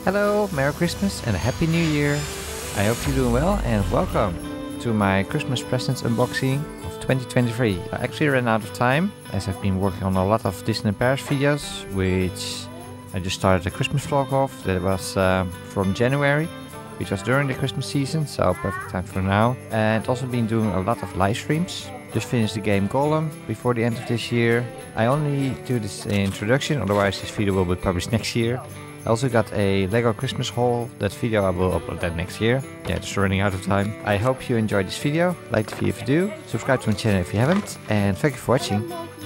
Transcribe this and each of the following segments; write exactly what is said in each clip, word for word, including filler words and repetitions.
Hello, Merry Christmas and a Happy New Year. I hope you're doing well and welcome to my Christmas presents unboxing of twenty twenty-three. I actually ran out of time as I've been working on a lot of Disney in Paris videos, which I just started a Christmas vlog of. That was um, from January, which was during the Christmas season, so perfect time for now. And also been doing a lot of live streams. Just finished the game Golem before the end of this year. I only do this introduction, otherwise this video will be published next year. I also got a Lego Christmas haul. That video I will upload that next year. Yeah, just running out of time. I hope you enjoyed this video. Like the video if you do. Subscribe to my channel if you haven't. And thank you for watching.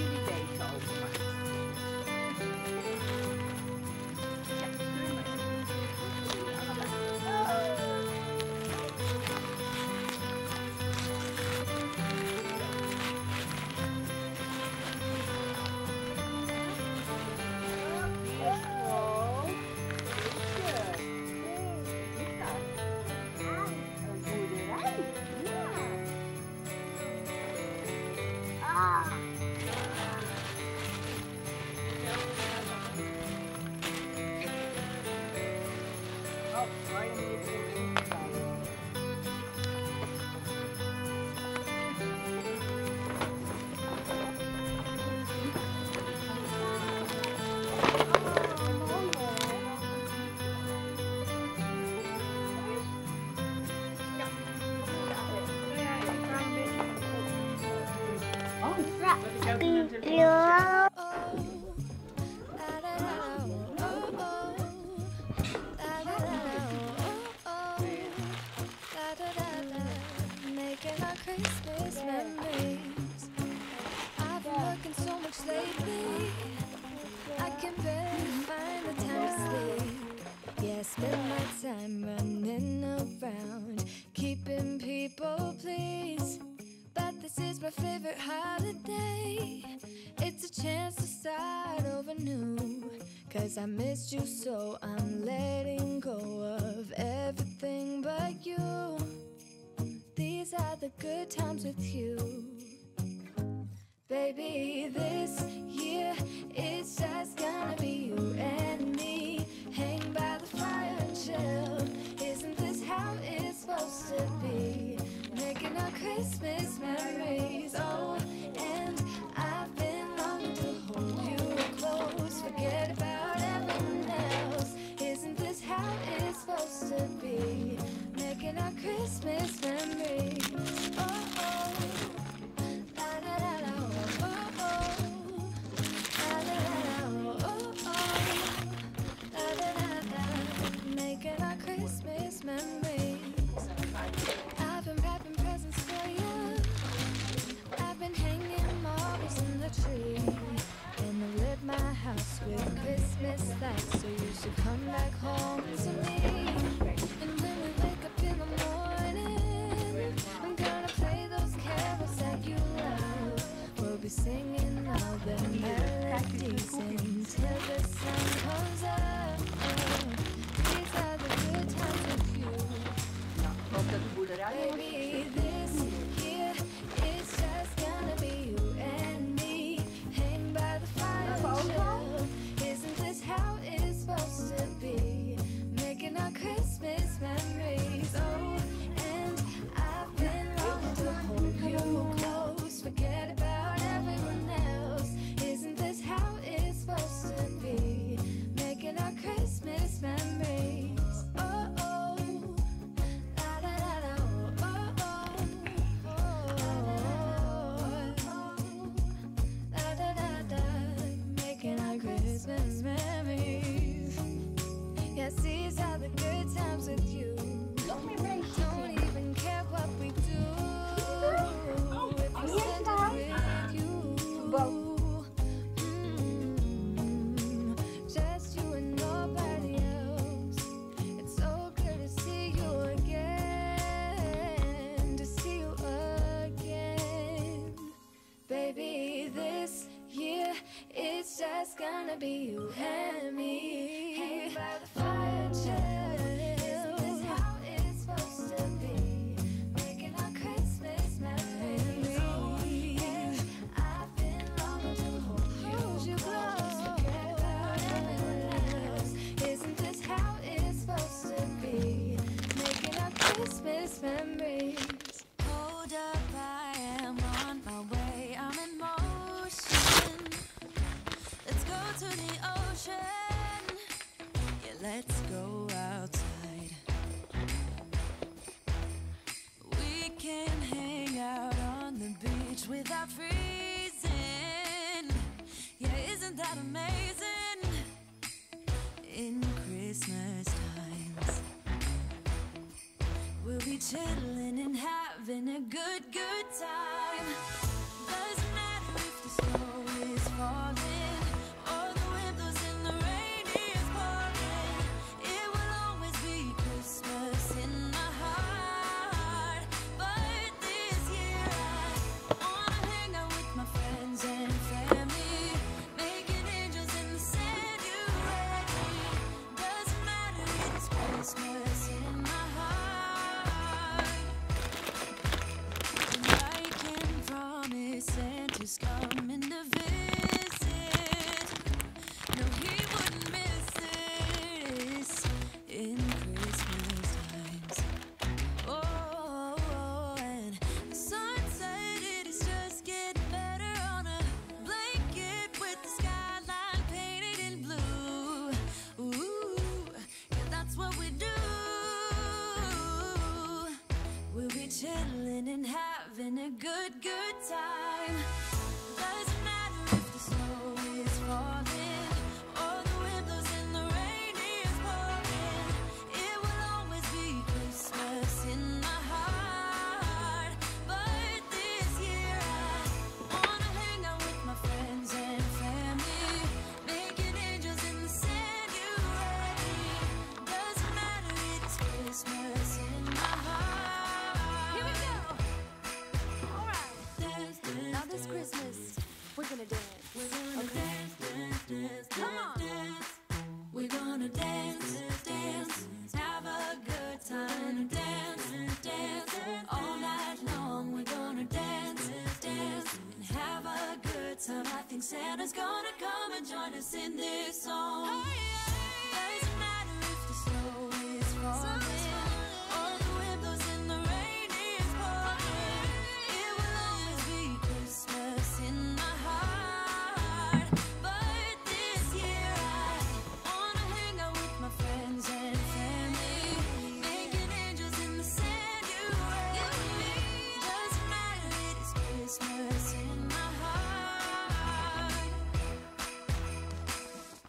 Yeah. Making our Christmas memories. I've been working so much lately, I can barely find the time to sleep. Yeah, I spend my time running around, keeping people pleased. But this is my favorite holiday. It's a chance to start over new. Cause I missed you, so I'm letting go of everything but you. These are the good times with you. Baby, this year it's just gonna be you and me. Hang by the fire and chill. Isn't this how it's supposed to be? Making our Christmas memories. Oh, and I've been longing to hold you close. Forget about everyone else. Isn't this how it's supposed to be? Making our Christmas memories. Oh, oh. La, da, da, da, oh, oh. La, da, da, da, oh, oh. La, da, da, da. Making our Christmas memories. I've been wrapping presents for you. I've been hanging marbles in the tree. And I lit my house with Christmas lights. So you should come back home to me. And when we wake up in the morning, I'm gonna play those carols that you love. We'll be singing all the melodies until the sun comes up. Oh, these are the good times with you. Baby, this year it's just gonna be you and me. Hang by the fire and chill. Isn't this how it's supposed to be? Making our Christmas memories. Oh, and I've been longing to hold you close. Forget about everyone else. Isn't this how it's supposed to be? Making our Christmas memories. Oh, oh. La, da, da, da, oh, oh, oh. La, da, da, da. Making our Christmas memories. Yes, these are the good times with you. Don't even care what we do. If we spend it with you. Mm, just you and nobody else. It's so good to see you again. To see you again. Baby, this year it's just gonna be you and me. Hang by the fire, chill. Isn't this how it's supposed to be? Making our Christmas memories. And I've been longing to hold you close. Forget about everyone else. Isn't this how it's chilling and having a good, good time. Doesn't matter if the snow is falling or the wind blows and the rain is pouring. It will always be Christmas in my heart. But this year I wanna hang out with my friends and family, making angels in the sand. You ready? Doesn't matter, it's Christmas in my heart. And I can promise Santa's coming to visit. No, he wouldn't miss this in Christmas times. Oh, and the sun said it is just getting better on a blanket with the skyline painted in blue. Ooh, yeah, that's what we do. We'll be chilling and having a good, good time. Doesn't matter if the snow is falling or the wind blows and the rain is pouring. It will always be Christmas in my heart. But this year I wanna hang out with my friends and family, making angels in the sand. You ready? Doesn't matter, it's Christmas in my heart. Here we go. All right. Dance, dance, now this Christmas, we're gonna dance. We're gonna okay. dance, dance, dance, come on. Dance. We're gonna dance, dance, have a good time. Dance, dance, all night long. We're gonna dance, dance, and have a good time. I think Santa's gonna come and join us in this song. Doesn't matter if the snow is falling or the wind blows and the rain is pouring. It will always be Christmas in my heart. But this year I wanna hang out with my friends and family, making angels in the sand. You ready? Doesn't matter, it's Christmas in my heart.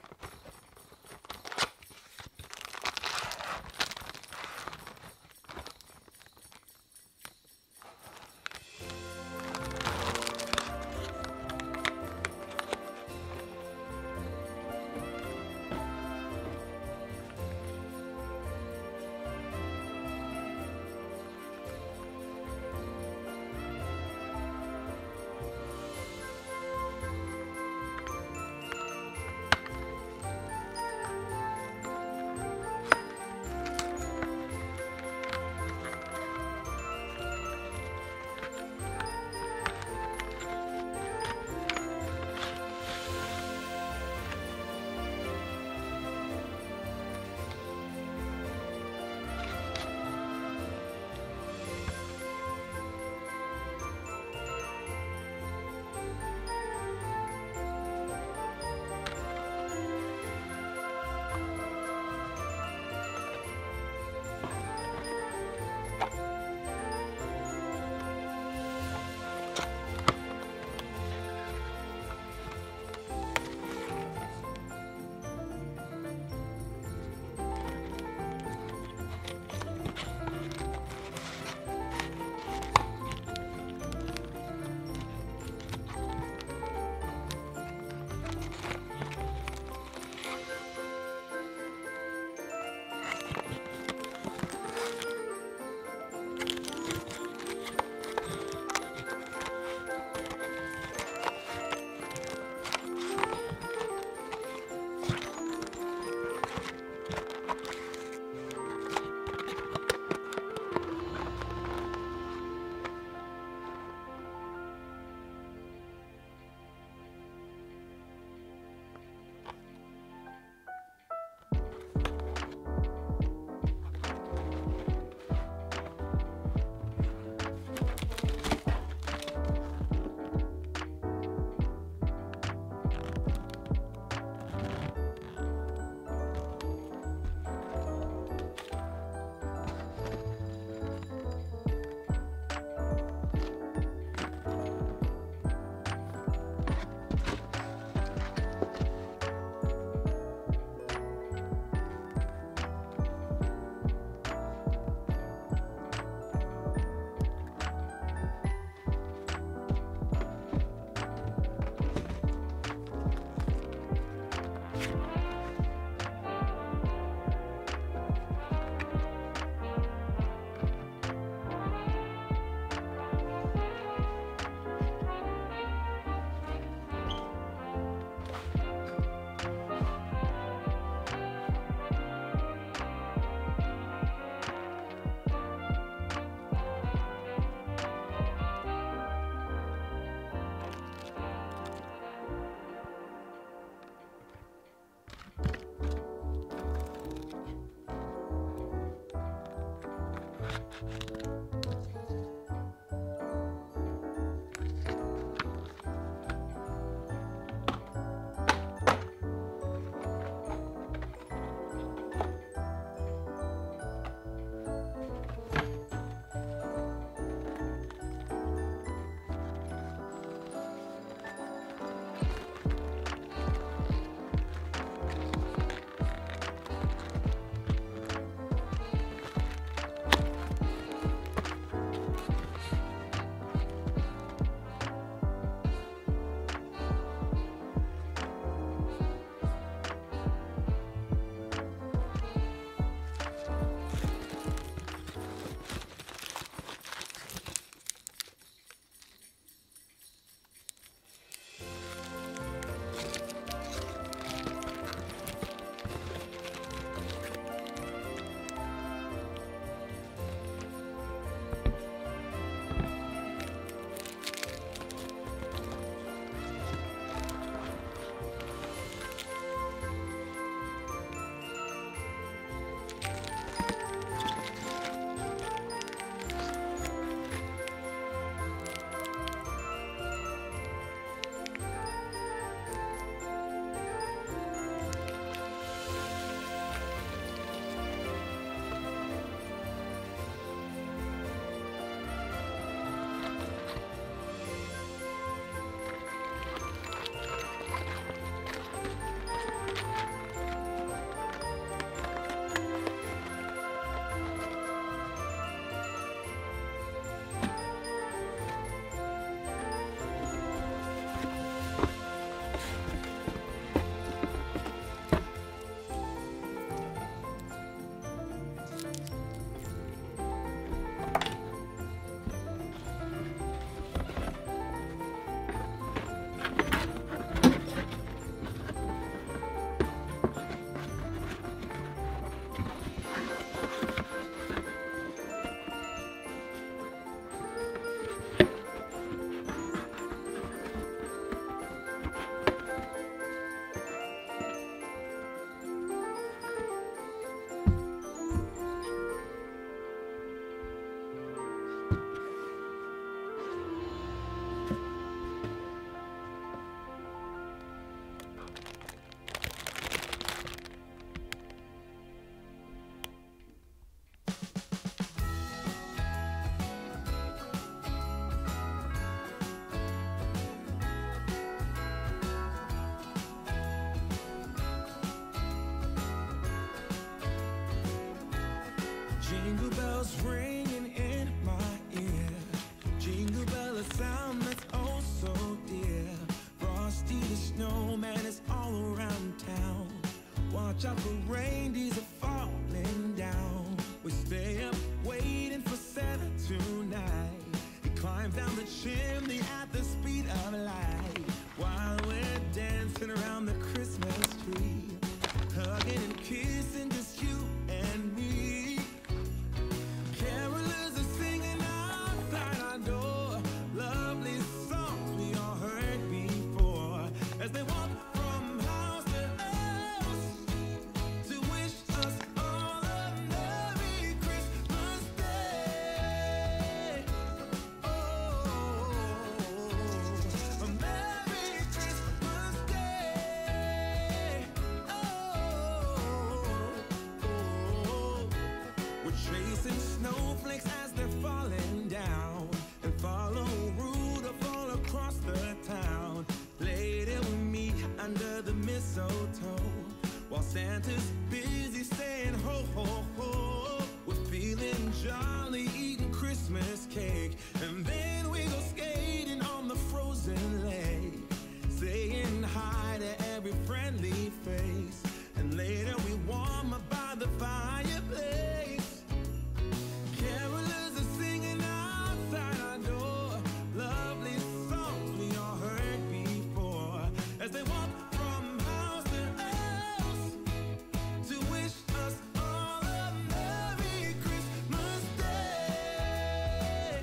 watch out for reindeers are falling down. We stay up waiting for Santa tonight. He climbs down the chimney at the speed of light, while we're dancing around the Christmas tree, hugging and kissing just you and me. Carolers are singing outside our door, lovely songs we all heard before, as they walk from house to house to wish us all a Merry Christmas Day. Oh, a Merry Christmas Day. Oh, oh. We're chasing snowflakes as they're falling down, and follow Rudolph all across the town. Later we meet under the mistletoe, while Santa's busy saying ho ho ho. We're feeling jolly, eating Christmas cake, and then we go skating on the frozen lake, saying hi to every friendly face, and later we warm up by the fireplace. Carolers are singing outside our door, lovely songs we all heard before, as they walk from house to house to wish us all a Merry Christmas Day.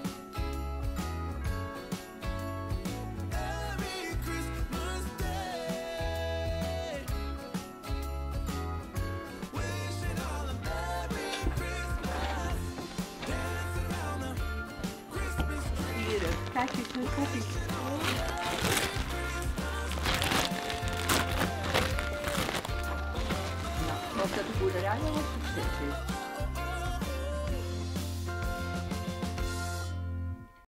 Merry Christmas Day. Wishing all a Merry Christmas. Dance around the Christmas tree. Yürü. Kaç yaşın kaç yaşın? Porta do Burará é uma sucesso.